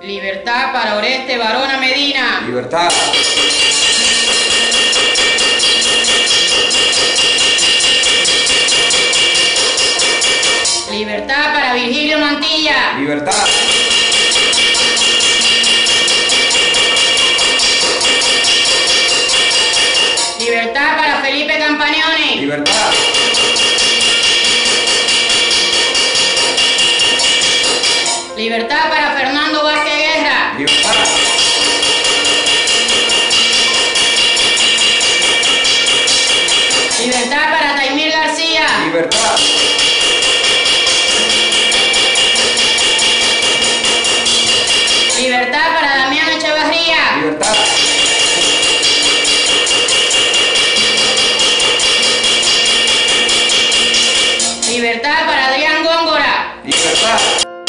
Libertad para Oreste Barona Medina. Libertad. Libertad para Virgilio Mantilla. Libertad. Libertad para Felipe Campagnoni. Libertad. Libertad para Fernando Vázquez Guerra. Libertad. Libertad para Taimir García. Libertad. Libertad para Damián Echevarría. Libertad. Libertad para Adrián Góngora. Libertad.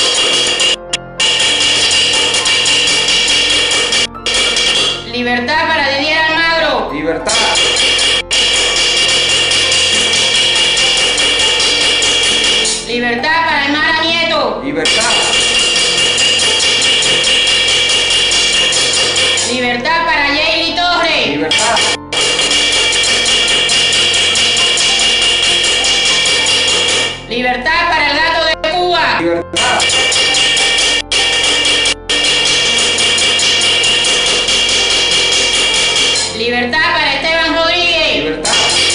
Libertad para Didier Almagro. Libertad. Libertad para Aymara Nieto. Libertad. Libertad para Yeili Torres. Libertad. Libertad para el Gato de Cuba. Libertad. Libertad para Esteban Rodríguez. Libertad.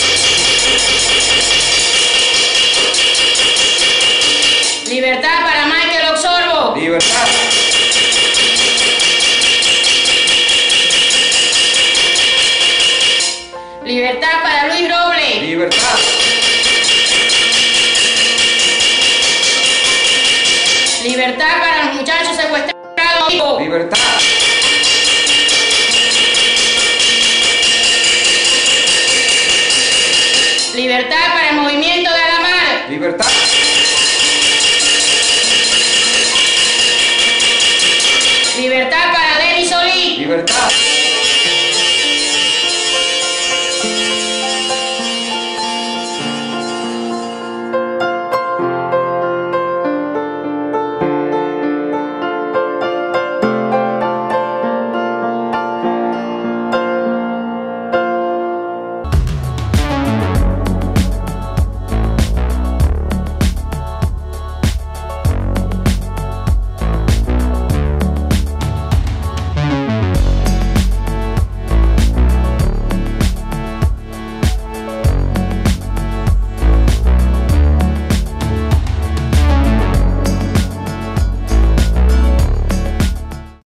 Libertad para Michael Oxorbo. Libertad. Libertad para Luis Robles. Libertad. Libertad para los muchachos secuestrados. Libertad. Libertad para el movimiento de Alamar. Libertad.